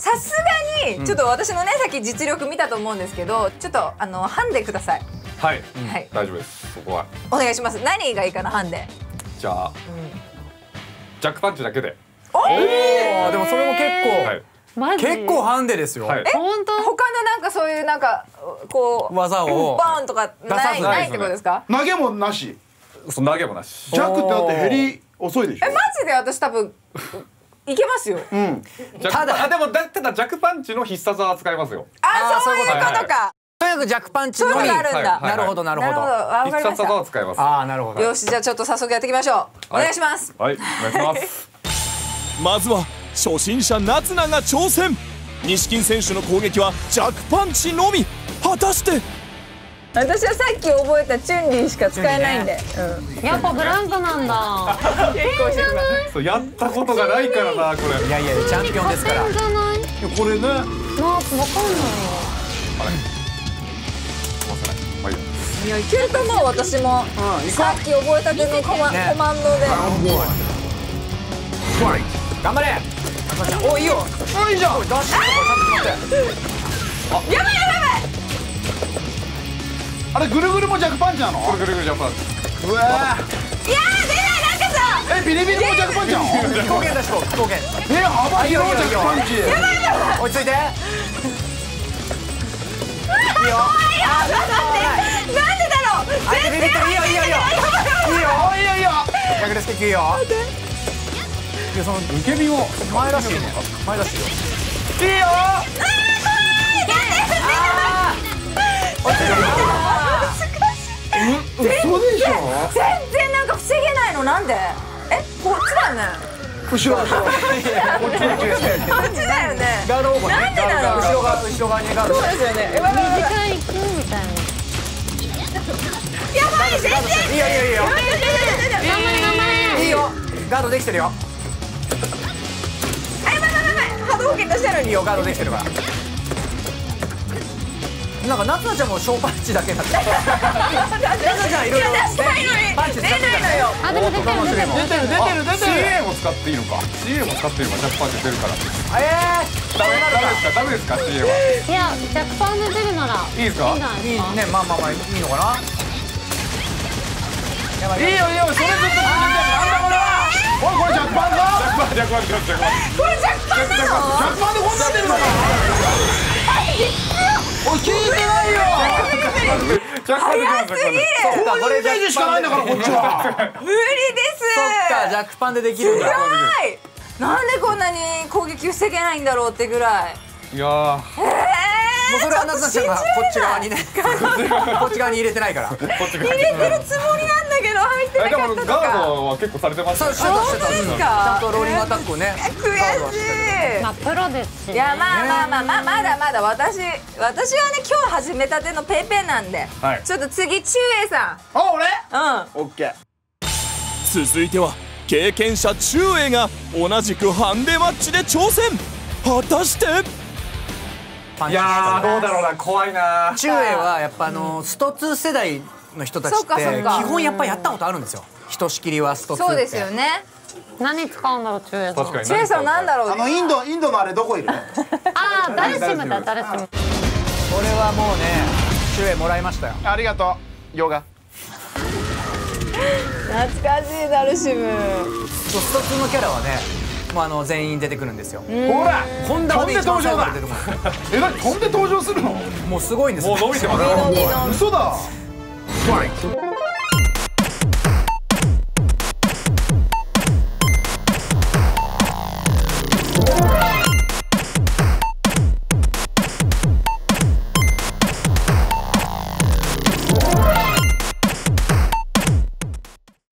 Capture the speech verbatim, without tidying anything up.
さすがにちょっと私のねさっき実力見たと思うんですけど、ちょっとあのハンデください。 はい、 はい、 大丈夫です。そこはお願いします。何がいいかな、ハンデ。 じゃあジャックパンチだけで。 おお、 でもそれも結構結構ハンデですよ。 え、本当？他のなんかそういうなんかこう技をバーンとかないないってことですか？ 投げもなし。 そう、投げもなし。 ジャックってだって減り遅いでしょ。 え、マジで私多分いけますよ。 うん。 ただでもだただジャックパンチの必殺技使いますよ。 あ、そういうことか。 とにかくジャックパンチのみ。なるほどなるほど。 必殺技を使います。 ああ、なるほど。 よし、じゃあちょっと早速やっていきましょう。お願いします。 はい、お願いします。 まずは初心者夏菜が挑戦。錦選手の攻撃はジャックパンチのみ。果たして私はさっき覚えたチュンリーしか使えないんで。 やっぱブランコなんだ。 結構してる。 そう、やったことがないからな、これ。 いやいや、チャンピオンですから。 じゃない。 これね。 なあ、わかんないよ。 いや、いけると思う、私も。さっき覚えたてのコマコマンドで。 頑張れ。お、いいよ。いいじゃん。ダッシュとかちゃんと決まって。 やばいやばいやばい。 あれぐるぐるもジャックパンチなの？ これぐるぐるジャックパンチ。 うわ。 いやー、出ない、なんかさ。 え、ビリビリもジャックパンチなの？ 気候源出しろ、気候源。 え、幅広いジャックパンチ。 やばいやばい。 落ち着いて。いいよ。 あ、待って。なんでだろう。 全然いいよいいよいいよ。いいよいいよいいよ。ヤグレスキックいいよ。いや、その受け身を前出しいいね。前出しいいよ。いいよ。ああ。落ち着いて。 嘘でしょ？ 全然なんか防げないの、なんで？え、こっちだよね。 後ろ後ろ。こっちこっちだよね。 ガードオーバー。 なんでだろう。 後ろ側後ろ側にガード。 そうですよね。 短いくみたいな。 やばい、全然。 いいよいいよいいよ。 頑張れ頑張れ。 いいよ。ガードできてるよ。 あ、やばいやばいやばい。波動拳出してるのに。 いいよ、ガードできてるから。なんか夏菜ちゃんも小パンチだけだった。夏菜ちゃんいろいろパンチ出ないのよ。 あ、でも出てる出てる出てる出てる出てる。 シーエー も使っていいのか。シーエー も使っていいのか。ジャックパンチ出るから。 ええ。 ダメダメですか。ダメですか。シーエー は。 いや、ジャックパンで出るならいいですか。 いいんじゃないいいですか。 ね、まあまあまあいいのかな。 いいよいいよ、それずっと続けてる。なんだこれは。おい、これジャックパンか？ ジャックパンチ、ジャックパンチ、ジャックパンチ。 これジャックパンなの？ ジャックパンでこんなん出るのか？おい、聞いてないよ。 ジャックパンチ、ジャックパンチ。 そうか、これイメージしかないんだからこっちは。 無理です。 そっか、ジャックパンでできるんだ。 すごい。なんでこんなに攻撃防げないんだろうってぐらい。 いやー。 もうそれは夏菜ちゃんがこっち側にね、こっち側に入れてないから。 こっちが。 入れてるつもりなんだけど入ってなでもかったとか。 ガードは結構されてましたね。 そう、してたしてた。 そうですかちゃんとローリングアタックをね。 悔しい。 まあプロですしね。 いや、まあまあまあまあ、まだまだ私私はね、今日始めたてのペイペイなんで、ちょっと次中英さん。 あ、俺？ うん。 オッケー。 続いては経験者中英が同じくハンデマッチで挑戦。果たしていやー、どうだろうな、怖いな。 中英はやっぱあのストツー世代の人たちって基本やっぱやったことあるんですよ。ひとしきりはストツーって。 そうですよね。 何使うんだろう、中英さん。 確かに。 中英さんなんだろう。 あのインドインドのあれどこいる？ ああ、ダルシムだ、ダルシム。 これはもうね、中英もらいましたよ。 ありがとう、ヨガ。 懐かしいダルシム。 ストツーのキャラはね、もうあの全員出てくるんですよ。 ほら、 ホンダはね一番最後だに出てくる。 え、なに飛んで登場するの？ もうすごいんですよ。 もう伸びてます。 嘘だ。